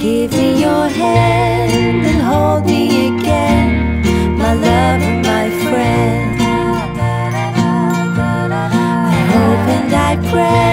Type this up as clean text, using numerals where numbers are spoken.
Give me your hand and hold me again, my love and my friend. I hope and I pray